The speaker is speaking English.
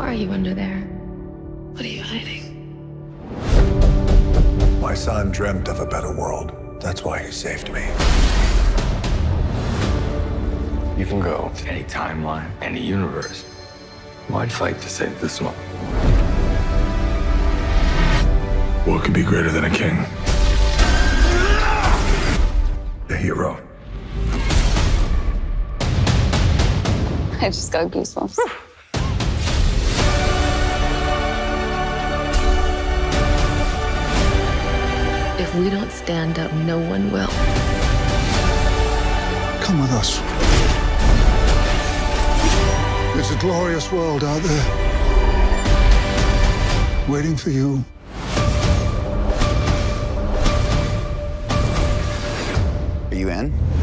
are you under there? What are you hiding? My son dreamt of a better world. That's why he saved me. You can go to any timeline, any universe. Why'd fight to save this one? What could be greater than a king? A hero. I just got goosebumps. If we don't stand up, no one will. Come with us. There's a glorious world out there, waiting for you. Are you in?